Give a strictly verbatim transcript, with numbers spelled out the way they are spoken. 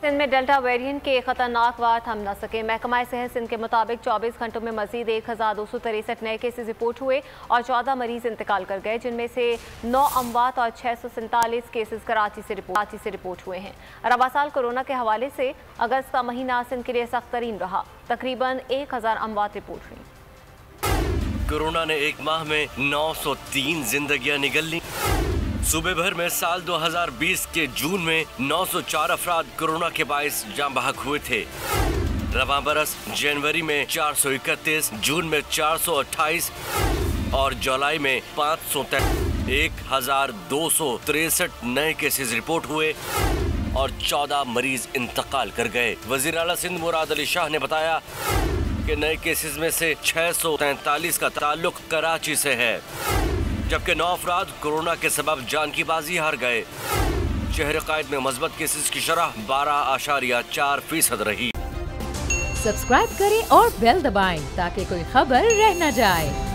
सिंध में delta variant के खतरनाक वार थम न सके। महकमा सेहत सिंध के मुताबिक चौबीस घंटों में मजीद एक हजार दो सौ तिरसठ नए केसेज रिपोर्ट हुए और चौदह मरीज इंतकाल कर गए, जिनमें से नौ अमवात और छह सौ सैंतालीस केसेज कराची से रिपोर्ट कराची से रिपोर्ट हुए हैं। रवा साल कोरोना के हवाले से अगस्त का महीना सिंध के लिए सख्त तरीन रहा। तकरीबन एक हजार अमवात रिपोर्ट हुई। कोरोना ने एक माह में नौ सौ तीन जिंदगियां निगल ली। सूबे भर में साल दो हज़ार बीस के जून में नौ सौ चार अफराद कोरोना के बाइस जान बहक हुए थे। रवां बरस जनवरी में चार सौ इकतीस, जून में चार सौ अट्ठाईस और जुलाई में पाँच सौ एक हजार दो सौ तिरसठ नए केसेस रिपोर्ट हुए और चौदह मरीज इंतकाल कर गए। वजीर आला सिंध मुराद अली शाह ने बताया कि नए केसेस में से छह सौ तैंतालीस का ताल्लुक कराची से है, जबकि नौ अफराद कोरोना के सबब जान की बाजी हार गए। शहर कायद में मस्बत केसेस की शरह बारह आशारिया चार फीसद रही। सब्सक्राइब करें और बेल दबाएं ताकि कोई खबर रह न जाए।